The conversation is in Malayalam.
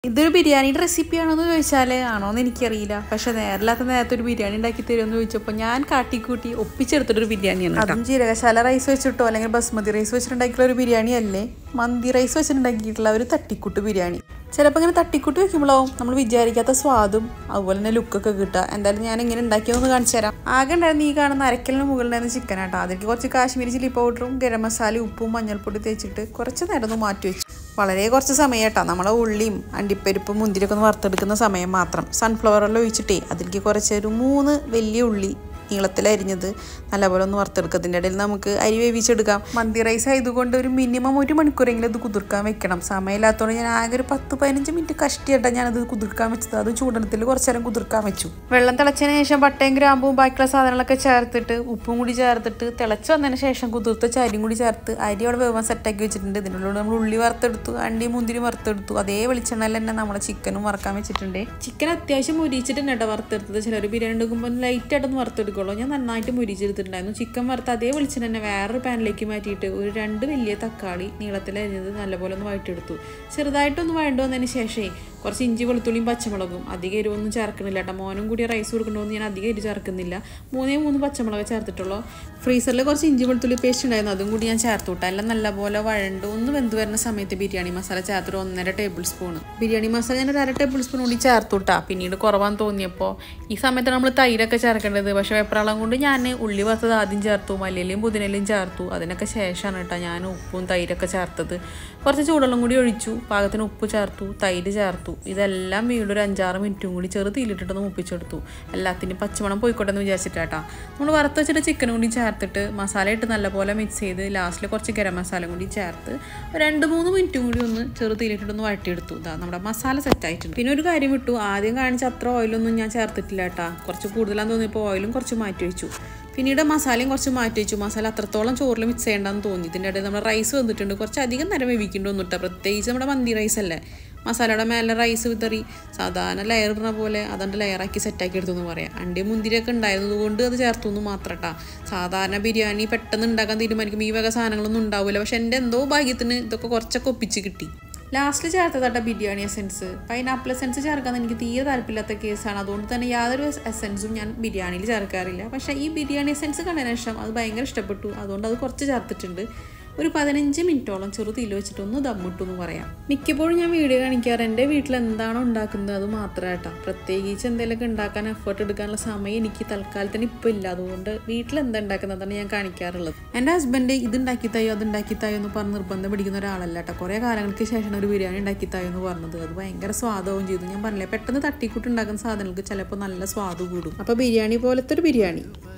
ഇതൊരു ബിരിയാണിയുടെ റെസിപ്പിയാണോന്ന് ചോദിച്ചാൽ ആണോന്ന് എനിക്കറിയില്ല. പക്ഷെ നേരത്തെ ഒരു ബിരിയാണി ഉണ്ടാക്കി തരുമെന്ന് ചോദിച്ചപ്പോൾ ഞാൻ കാട്ടിക്കൂട്ടി ഒപ്പിച്ചെടുത്തിട്ടൊരു ബിരിയാണിയാണ്. അതും ജീരകശാല റൈസ് വെച്ചിട്ടോ അല്ലെങ്കിൽ ബസ്മതി റൈസ് വെച്ചിട്ടുണ്ടാക്കിയിട്ടുള്ള ഒരു ബിരിയാണി അല്ലേ, മന്തി റൈസ് വെച്ചിട്ടുണ്ടാക്കിയിട്ടുള്ള ഒരു തട്ടിക്കൂട്ട് ബിരിയാണി. ചിലപ്പോൾ ഇങ്ങനെ തട്ടിക്കൂട്ട് വെക്കുമ്പോഴാവും നമ്മൾ വിചാരിക്കാത്ത സ്വാദും അതുപോലെ തന്നെ ലുക്കൊക്കെ കിട്ടുക. എന്തായാലും ഞാൻ ഇങ്ങനെ ഉണ്ടാക്കിയതെന്ന് കാണിച്ചു തരാം. ആകെ ഉണ്ടായിരുന്നു ഈ കാണുന്ന അരക്കലിന് മുകളിലായിരുന്നു ചിക്കൻ ആട്ടോ. അതിലേക്ക് കുറച്ച് കാശ്മീരി ചില്ലി പൗഡറും ഗരം മസാലയും ഉപ്പും മഞ്ഞൾപ്പൊടി തേച്ചിട്ട് കുറച്ച് നേരം ഒന്ന് മാറ്റി വെച്ചു. വളരെ കുറച്ച് സമയം കേട്ടോ. നമ്മളെ ഉള്ളിയും അണ്ടിപ്പരിപ്പും മുന്തിരിയൊക്കെ ഒന്ന് വറുത്തെടുക്കുന്ന സമയം മാത്രം. സൺഫ്ലവർ ഓയിൽ ഒഴിച്ചിട്ടേ അതിലേക്ക് കുറച്ചൊരു 3 വലിയ ഉള്ളി നീളത്തിലരിഞ്ഞത് നല്ലപോലെ ഒന്ന് വറുത്തെടുക്കത്തിൻ്റെ ഇടയിൽ നമുക്ക് അരി വേവിച്ചെടുക്കാം. മന്തി റൈസ് ആയതുകൊണ്ട് ഒരു മിനിമം 1 മണിക്കൂറെങ്കിലും ഇത് കുതിർക്കാൻ വെക്കണം. സമയമില്ലാത്തതുകൊണ്ട് ഞാൻ ആകെ ഒരു 10-15 മിനിറ്റ് കഷ്ടിയായിട്ടാണ് ഞാനത് കുതിർക്കാൻ വെച്ചത്. അത് ചൂടനത്തിൽ കുറച്ച് നേരം കുതിർക്കാൻ വെച്ചു. വെള്ളം തിളച്ചതിന് ശേഷം പട്ടയും ഗ്രാമ്പും ബാക്കിയുള്ള സാധനങ്ങളൊക്കെ ചേർത്തിട്ട് ഉപ്പും കൂടി ചേർത്തിട്ട് തിളച്ച് വന്നതിന് ശേഷം കുതിർത്ത അരിയും കൂടി ചേർത്ത് അരി അവിടെ വേവാൻ സെറ്റാക്കി വെച്ചിട്ടുണ്ട്. ഇതിനുള്ളിൽ നമ്മൾ ഉള്ളി വറുത്തെടുത്തു, അണ്ടി മുന്തിരി വറുത്തെടുത്തു. അതേ വെളിച്ചെണ്ണയിൽ തന്നെ നമ്മളെ ചിക്കനും വറുക്കാൻ വെച്ചിട്ടുണ്ട്. ചിക്കൻ അത്യാവശ്യം മുരിച്ചിട്ടുണ്ട് കേട്ടോ വറുത്തെടുത്തത്. ചിലർ ബിരിയാണി എടുക്കുമ്പോൾ ലൈറ്റായിട്ടൊന്ന് വറുത്തെടുക്കും. ഞാൻ നന്നായിട്ട് മുരിച്ചെടുത്തിട്ടുണ്ടായിരുന്നു. ചിക്കൻ വറുത്ത് അതേ വെളിച്ചെണ്ണ തന്നെ വേറൊരു പാനിലേക്ക് മാറ്റിയിട്ട് ഒരു 2 വലിയ തക്കാളി നീളത്തിലരിഞ്ഞത് നല്ലപോലെ ഒന്ന് വഴറ്റിയെടുത്തു. ചെറുതായിട്ടൊന്ന് വഴണ്ടു വന്നതിന് ശേഷമേ കുറച്ച് ഇഞ്ചി വെളുത്തുള്ളിയും പച്ചമുളകും, അധികം എരിവൊന്നും ചേർക്കണില്ല കേട്ടോ. മോനും കൂടി റൈസ് കൊടുക്കണമെന്ന് ഞാൻ അധികം എരി ചേർക്കുന്നില്ല. 3 പച്ചമുളക് ചേർത്തിട്ടുള്ളൂ. ഫ്രീസറിൽ കുറച്ച് ഇഞ്ചി വെളുത്തുള്ളി പേസ്റ്റ് ഉണ്ടായിരുന്നു, അതും കൂടി ഞാൻ ചേർത്ത് വിട്ടു. എല്ലാം നല്ലപോലെ വഴണ്ട് ഒന്ന് വെന്ത് വരുന്ന സമയത്ത് ബിരിയാണി മസാല ചേർത്തിട്ട് 1.5 ടേബിൾ സ്പൂൺ ബിരിയാണി മസാല ഞാൻ 1/2 ടേബിൾ സ്പൂൺ കൂടി ചേർത്ത് വിട്ടാ. പിന്നീട് കുറവാന്ന് തോന്നിയപ്പോൾ ഈ സമയത്ത് നമ്മൾ തൈരൊക്കെ ചേർക്കേണ്ടത്. പക്ഷേ വെപ്രാളം കൊണ്ട് ഞാൻ ഉള്ളി വറുത്തത് ആദ്യം ചേർത്തു, മല്ലിയിലയും പുതിനയിലയും ചേർത്തു. അതിനൊക്കെ ശേഷമാണ് കേട്ടോ ഞാൻ ഉപ്പും തൈരൊക്കെ ചേർത്തത്. കുറച്ച് ചൂടുവെള്ളം കൂടി ഒഴിച്ചു, പാകത്തിന് ഉപ്പ് ചേർത്തു, തൈര് ചേർത്തു. ഇതെല്ലാം വീണ്ടും ഒരു 5-6 മിനിറ്റും കൂടി തീയിലിട്ടിട്ടൊന്ന് മുപ്പിച്ചെടുത്തു. എല്ലാത്തിനും പച്ചമണം പോയിക്കോട്ടെ എന്ന് വിചാരിച്ചിട്ടാ. നമ്മൾ വറുത്ത് വെച്ചിട്ട് ചിക്കനും കൂടി ചേർത്തിട്ട് മസാല ഇട്ട് നല്ലപോലെ മിക്സ് ചെയ്ത് ലാസ്റ്റിൽ കുറച്ച് ഗരം മസാല കൂടി ചേർത്ത് 2-3 മിനിറ്റും കൂടി ഒന്ന് തീയിലിട്ടിട്ടൊന്ന് വഴറ്റിയെടുത്തു. ഇതാ നമ്മുടെ മസാല സെറ്റായിട്ടുണ്ട്. പിന്നെ ഒരു കാര്യം വിട്ടു, ആദ്യം കാണിച്ച അത്ര ഓയിലൊന്നും ഞാൻ ചേർത്തിട്ടില്ല കേട്ടോ. കുറച്ച് കൂടുതലാന്ന് തോന്നിയപ്പോൾ ഓയിലും കുറച്ച് മാറ്റി വെച്ചു. പിന്നീട് മസാലയും കുറച്ച് മാറ്റി വെച്ചു. മസാല അത്രത്തോളം ചോറിൽ മിക്സ് ചെയ്യേണ്ടെന്ന് തോന്നി. ഇതിൻ്റെ ഇടയിൽ നമ്മുടെ റൈസ് വന്നിട്ടുണ്ട്. കുറച്ച് അധികം നേരം വേവിക്കേണ്ടൊന്നും ഇട്ടാ, പ്രത്യേകിച്ച് നമ്മുടെ മന്തി റൈസ് അല്ലേ. മസാലയുടെ മേലെ റൈസ് വിതറി സാധാരണ ലെയർ ഇടുന്ന പോലെ അതുകൊണ്ട് ലെയറാക്കി സെറ്റാക്കി എടുത്തു എന്ന് പറയാം. അണ്ടി മുന്തിരിയൊക്കെ ഉണ്ടായിരുന്നത് കൊണ്ട് അത് ചേർത്തു എന്ന് മാത്രം കേട്ടോ. സാധാരണ ബിരിയാണി പെട്ടെന്ന് ഉണ്ടാക്കാൻ തീരുമാനിക്കും ഈ വക സാധനങ്ങളൊന്നും ഉണ്ടാവില്ല. പക്ഷെ എൻ്റെ എന്തോ ഭാഗ്യത്തിന് ഇതൊക്കെ കുറച്ചൊക്കെ ഒപ്പിച്ച് കിട്ടി. ലാസ്റ്റ് ചേർത്തതാട്ട ബിരിയാണി എസെൻസ്. പൈനാപ്പിൾ എസെൻസ് ചേർക്കാൻ എനിക്ക് തീരെ താല്പര്യമില്ലാത്ത കേസാണ്. അതുകൊണ്ട് തന്നെ യാതൊരു എസെൻസും ഞാൻ ബിരിയാണിയിൽ ചേർക്കാറില്ല. പക്ഷേ ഈ ബിരിയാണി എസെൻസ് കണ്ടതിന് ശേഷം അത് ഭയങ്കര ഇഷ്ടപ്പെട്ടു. അതുകൊണ്ട് അത് കുറച്ച് ചേർത്തിട്ടുണ്ട്. ഒരു 15 മിനിറ്റോളം തീയിൽ വെച്ചിട്ടൊന്ന് ദമ്മിട്ടു എന്ന് പറയാം. മിക്കപ്പോഴും ഞാൻ വീഡിയോ കാണിക്കാറ് എൻ്റെ വീട്ടിൽ എന്താണോ ഉണ്ടാക്കുന്നത് അത് മാത്രമായിട്ടാണ്. പ്രത്യേകിച്ച് എന്തെങ്കിലുമൊക്കെ ഉണ്ടാക്കാൻ എഫേർട്ട് എടുക്കാനുള്ള സമയം എനിക്ക് തൽക്കാലത്തിന് ഇപ്പോൾ ഇല്ല. അതുകൊണ്ട് വീട്ടിൽ എന്താ ഉണ്ടാക്കുന്നതാണ് ഞാൻ കാണിക്കാറുള്ളത്. എൻ്റെ ഹസ്ബൻഡ് ഇത് ഉണ്ടാക്കിത്തായോ അത് ഉണ്ടാക്കിത്തായോ എന്ന് പറഞ്ഞ് നിർബന്ധം പിടിക്കുന്ന ഒരാളല്ല കേട്ടോ. കുറേ കാലങ്ങൾക്ക് ശേഷം ഒരു ബിരിയാണി ഉണ്ടാക്കിത്തായോ എന്ന് പറഞ്ഞത്. അത് ഭയങ്കര സ്വാദവും ചെയ്തു. ഞാൻ പറഞ്ഞില്ലേ, പെട്ടെന്ന് തട്ടിക്കൂട്ട് ഉണ്ടാക്കുന്ന സാധനങ്ങൾക്ക് ചിലപ്പോൾ നല്ല സ്വാദ് കൂടും. അപ്പോൾ ബിരിയാണി പോലത്തെ ഒരു ബിരിയാണി